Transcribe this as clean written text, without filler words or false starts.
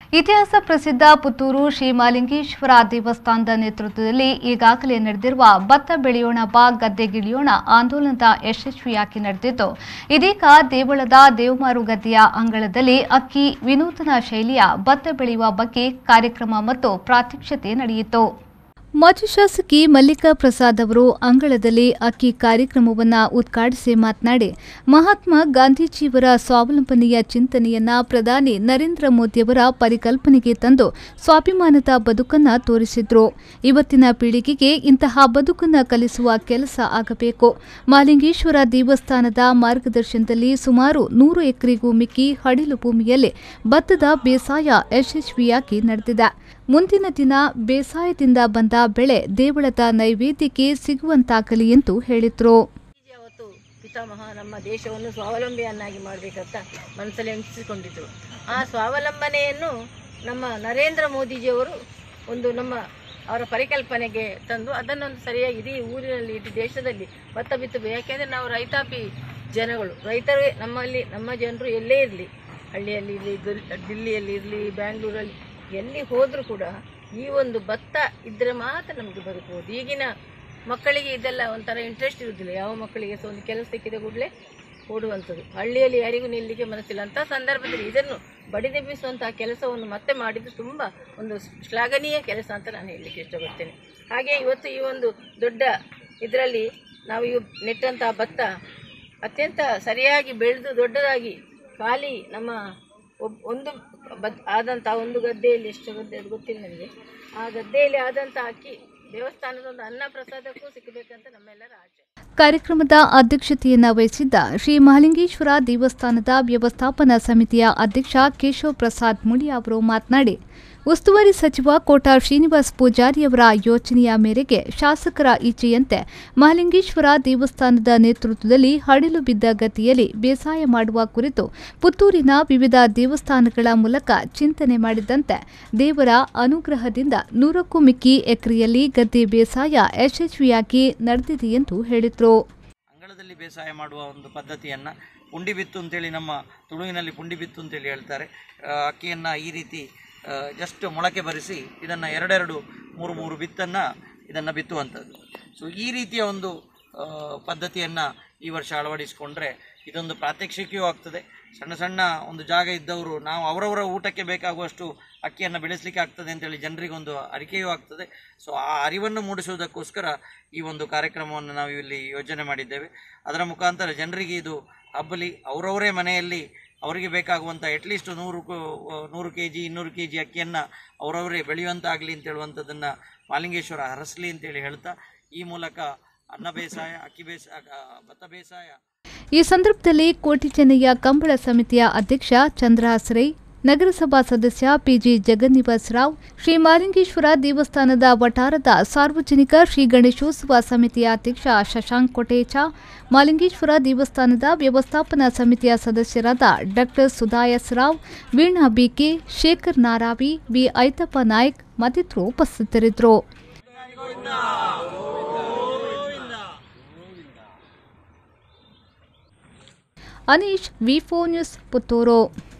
ಇತಿಹಾಸ ಪ್ರಸಿದ್ಧ ಪುತ್ತೂರು ಶ್ರೀ ಮಹಾಲಿಂಗೇಶ್ವರ ದೇವಸ್ಥಾನದ ನೇತೃತ್ವದಲ್ಲಿ ಈಗಾಗಲೇ ನಡೆದಿರುವ ಭತ್ತ ಬೆಳೆಯೋಣ ಬಾ ಗದ್ದೆಗಿಳಿಯೋಣ ಆಂದೋಲನದ ಯಶಸ್ವಿಯಾಗಿ ನಡೆದಿದ್ದು, ಇದೀಗ ದೇವಳದ ದೇವಮಾರು ಗದ್ದೆಯ ಅಂಗಳದಲ್ಲಿ ಅಕ್ಕಿ ವಿನೂತನ ಶೈಲಿಯ ಭತ್ತ ಬೆಳೆಯುವ ಬಗ್ಗೆ ಕಾರ್ಯಕ್ರಮ ಮತ್ತು ಪ್ರಾತ್ಯಕ್ಷಿತೆ ನಡೆಯಿತು. ಮಾಜಿ ಶಾಸಕಿ ಮಲ್ಲಿಕಾ ಪ್ರಸಾದ್ ಅವರು ಅಂಗಳದಲ್ಲಿ ಅಕ್ಕಿ ಕಾರ್ಯಕ್ರಮವನ್ನು ಉದ್ಘಾಟಿಸಿ ಮಾತನಾಡಿ, ಮಹಾತ್ಮ ಗಾಂಧೀಜಿಯವರ ಸ್ವಾವಲಂಬನೆಯ ಚಿಂತನೆಯನ್ನ ಪ್ರಧಾನಿ ನರೇಂದ್ರ ಮೋದಿಯವರ ಪರಿಕಲ್ಪನೆಗೆ ತಂದು ಸ್ವಾಭಿಮಾನದ ಬದುಕನ್ನು ತೋರಿಸಿದ್ರು. ಇವತ್ತಿನ ಪೀಳಿಗೆಗೆ ಇಂತಹ ಬದುಕನ್ನು ಕಲಿಸುವ ಕೆಲಸ ಆಗಬೇಕು. ಮಹಾಲಿಂಗೇಶ್ವರ ದೇವಸ್ಥಾನದ ಮಾರ್ಗದರ್ಶನದಲ್ಲಿ ಸುಮಾರು 100 ಎಕರೆಗೂ ಮಿಕ್ಕಿ ಹಡಿಲು ಭೂಮಿಯಲ್ಲಿ ಭತ್ತದ ಬೇಸಾಯ ಯಶಸ್ವಿಯಾಗಿ ನಡೆದಿದೆ. ಮುಂದಿನ ದಿನ ಬೇಸಾಯದಿಂದ ಬಂದ ಬೆಳೆ ದೇವಳದ ನೈವೇದ್ಯಕ್ಕೆ ಸಿಗುವಂತಾಗಲಿ ಎಂದು ಹೇಳಿದರು. ಅವತ್ತು ಪಿತಾಮಹ ನಮ್ಮ ದೇಶವನ್ನು ಸ್ವಾವಲಂಬಿಯನ್ನಾಗಿ ಮಾಡಬೇಕಂತ ಮನಸ್ಸಲ್ಲಿ ಎಣಿಸಿಕೊಂಡಿದ್ರು. ಆ ಸ್ವಾವಲಂಬನೆಯನ್ನು ನಮ್ಮ ನರೇಂದ್ರ ಮೋದಿಜಿಯವರು ಅವರ ಪರಿಕಲ್ಪನೆಗೆ ತಂದು ಅದನ್ನೊಂದು ಸರಿಯಾಗಿ ಇಡೀ ಊರಿನಲ್ಲಿ ಇಡೀ ದೇಶದಲ್ಲಿ ಭತ್ತ ಬಿತ್ತಬೇಕು. ಯಾಕೆಂದರೆ ನಾವು ರೈತಾಪಿ ಜನಗಳು, ರೈತರೇ ನಮ್ಮ ಜನರು ಎಲ್ಲೇ ಇರಲಿ, ಹಳ್ಳಿಯಲ್ಲಿ ಇರಲಿ, ದಿಲ್ಲಿಯಲ್ಲಿ ಇರಲಿ, ಬ್ಯಾಂಗ್ಳೂರಲ್ಲಿ ಎಲ್ಲಿ ಹೋದರೂ ಕೂಡ ಈ ಒಂದು ಭತ್ತ ಇದ್ದರೆ ಮಾತ್ರ ನಮಗೆ ಬದುಕಬಹುದು. ಈಗಿನ ಮಕ್ಕಳಿಗೆ ಇದೆಲ್ಲ ಒಂಥರ ಇಂಟ್ರೆಸ್ಟ್ ಇರುವುದಿಲ್ಲ. ಯಾವ ಮಕ್ಕಳಿಗೆ ಸಹ ಒಂದು ಕೆಲಸ ಸಿಕ್ಕಿದ ಕೂಡಲೇ ಓಡುವಂಥದ್ದು, ಹಳ್ಳಿಯಲ್ಲಿ ಯಾರಿಗೂ ನಿಲ್ಲಿಗೆ ಮನಸ್ಸಿಲ್ಲ. ಅಂಥ ಸಂದರ್ಭದಲ್ಲಿ ಇದನ್ನು ಬಡಿದೆಬ್ಬಿಸುವಂತಹ ಕೆಲಸವನ್ನು ಮತ್ತೆ ಮಾಡಿದ್ದು ತುಂಬ ಒಂದು ಶ್ಲಾಘನೀಯ ಕೆಲಸ ಅಂತ ನಾನು ಹೇಳಲಿಕ್ಕೆ ಇಷ್ಟಪಡ್ತೇನೆ. ಹಾಗೆ ಇವತ್ತು ಈ ಒಂದು ದೊಡ್ಡ ಇದರಲ್ಲಿ ನಾವು ಈಗ ನೆಟ್ಟಂತಹ ಭತ್ತ ಅತ್ಯಂತ ಸರಿಯಾಗಿ ಬೆಳೆದು ದೊಡ್ಡದಾಗಿ ಖಾಲಿ ನಮ್ಮ ಒಂದು ಗದ್ದೆಯಲ್ಲಿ ಎಷ್ಟು ಗದ್ದೆ ಅದು ಗೊತ್ತಿಲ್ಲ ನನಗೆ, ಆ ಗದ್ದೆಯಲ್ಲಿ ಆದಂಥ ಅಕ್ಕಿ ದೇವಸ್ಥಾನದ ಒಂದು ಅನ್ನ ಪ್ರಸಾದಕ್ಕೂ ಸಿಕ್ಕಬೇಕಂತ ನಮ್ಮೆಲ್ಲರ ಆಸೆ. ಕಾರ್ಯಕ್ರಮದ ಅಧ್ಯಕ್ಷತೆಯನ್ನು ವಹಿಸಿದ್ದ ಶ್ರೀ ಮಹಾಲಿಂಗೇಶ್ವರ ದೇವಸ್ಥಾನದ ವ್ಯವಸ್ಥಾಪನಾ ಸಮಿತಿಯ ಅಧ್ಯಕ್ಷ ಕೇಶವ್ ಪ್ರಸಾದ್ ಮುಳಿ ಅವರು ಮಾತನಾಡಿ, ಉಸ್ತುವಾರಿ ಸಚಿವ ಕೋಟ ಶ್ರೀನಿವಾಸ್ ಪೂಜಾರಿಯವರ ಯೋಚನೆಯ ಮೇರೆಗೆ ಶಾಸಕರ ಇಚ್ಛೆಯಂತೆ ಮಹಾಲಿಂಗೇಶ್ವರ ದೇವಸ್ಥಾನದ ನೇತೃತ್ವದಲ್ಲಿ ಹಡಿಲು ಬಿದ್ದ ಗದ್ದೆಯಲ್ಲಿ ಬೇಸಾಯ ಮಾಡುವ ಕುರಿತು ಪುತ್ತೂರಿನ ವಿವಿಧ ದೇವಸ್ಥಾನಗಳ ಮೂಲಕ ಚಿಂತನೆ ಮಾಡಿದಂತೆ ದೇವರ ಅನುಗ್ರಹದಿಂದ 100ಕ್ಕೂ ಮಿಕ್ಕಿ ಎಕರೆಯಲ್ಲಿ ಗದ್ದೆ ಬೇಸಾಯ ಯಶಸ್ವಿಯಾಗಿ ನಡೆದಿದೆ ಎಂದು ಹೇಳಿದರು. ಅಂಗಳದಲ್ಲಿ ಬೇಸಾಯ ಮಾಡುವ ಒಂದು ಪದ್ಧತಿಯನ್ನು ಪುಂಡಿ ಬಿತ್ತು ಅಂತೇಳಿ ನಮ್ಮ ತುಳುವಿನಲ್ಲಿ ಪುಂಡಿ ಬಿತ್ತು ಅಂತೇಳಿ ಹೇಳ್ತಾರೆ. ಅಕ್ಕಿಯನ್ನು ಈ ರೀತಿ ಜಸ್ಟ್ ಮೊಳಕೆ ಬರಿಸಿ ಇದನ್ನು 2-3 ಬಿತ್ತನ್ನು ಇದನ್ನು ಬಿತ್ತುವಂಥದ್ದು. ಸೊ ಈ ರೀತಿಯ ಒಂದು ಪದ್ಧತಿಯನ್ನು ಈ ವರ್ಷ ಅಳವಡಿಸಿಕೊಂಡ್ರೆ ಇದೊಂದು ಪ್ರಾತ್ಯಕ್ಷಿಕೆಯೂ ಆಗ್ತದೆ. ಸಣ್ಣ ಸಣ್ಣ ಒಂದು ಜಾಗ ಇದ್ದವರು ನಾವು ಅವರವರ ಊಟಕ್ಕೆ ಬೇಕಾಗುವಷ್ಟು ಅಕ್ಕಿಯನ್ನು ಬೆಳೆಸಲಿಕ್ಕೆ ಆಗ್ತದೆ ಅಂತೇಳಿ ಜನರಿಗೊಂದು ಅರಿಕೆಯೂ ಆಗ್ತದೆ. ಸೊ ಆ ಅರಿವನ್ನು ಮೂಡಿಸುವುದಕ್ಕೋಸ್ಕರ ಈ ಒಂದು ಕಾರ್ಯಕ್ರಮವನ್ನು ನಾವು ಇಲ್ಲಿ ಯೋಜನೆ ಮಾಡಿದ್ದೇವೆ. ಅದರ ಮುಖಾಂತರ ಜನರಿಗೆ ಇದು ಹಬ್ಬಲಿ ಅವರವರೇ ಮನೆಯಲ್ಲಿ ಅವರಿಗೆ ಬೇಕಾಗುವಂಥ ಅಟ್ಲೀಸ್ಟ್ 100 kg 200 kg ಅಕ್ಕಿಯನ್ನು ಅವರವರೇ ಬೆಳೆಯುವಂತಾಗಲಿ ಅಂತ ಹೇಳುವಂಥದ್ದನ್ನು ಮಹಾಲಿಂಗೇಶ್ವರ ಹರಸಲಿ ಅಂತೇಳಿ ಹೇಳ್ತಾ ಈ ಮೂಲಕ ಅನ್ನ ಬೇಸಾಯ, ಅಕ್ಕಿ ಬೇಸಾಯ, ಭತ್ತ ಬೇಸಾಯ. ಈ ಸಂದರ್ಭದಲ್ಲಿ ಕೋಟಿ ಚೆನ್ನಯ್ಯ ಕಂಬಳ ಸಮಿತಿಯ ಅಧ್ಯಕ್ಷ ಚಂದ್ರಹಾಸ್ ರೈ, ನಗರಸಭಾ ಸದಸ್ಯ ಪಿಜಿ ಜಗನ್ನಿವಾಸ್ ರಾವ್, ಶ್ರೀ ಮಹಾಲಿಂಗೇಶ್ವರ ದೇವಸ್ಥಾನದ ವಠಾರದ ಸಾರ್ವಜನಿಕ ಶ್ರೀ ಗಣೇಶೋತ್ಸವ ಸಮಿತಿಯ ಅಧ್ಯಕ್ಷ ಶಶಾಂಕ್ ಕೊಟೇಚ, ಮಹಾಲಿಂಗೇಶ್ವರ ದೇವಸ್ಥಾನದ ವ್ಯವಸ್ಥಾಪನಾ ಸಮಿತಿಯ ಸದಸ್ಯರಾದ ಡಾ ಸುಧಾಯಸ್ ರಾವ್, ವೀಣಾ ಬಿಕೆ, ಶೇಖರ್ ನಾರಾವಿ, ವಿ ಐತಪ್ಪ ನಾಯ್ಕ್ ಮತ್ತಿತರರು ಉಪಸ್ಥಿತರಿದ್ದರು. ಅನೀಶ್, ವಿ4 ನ್ಯೂಸ್, ಪುತ್ತೂರು.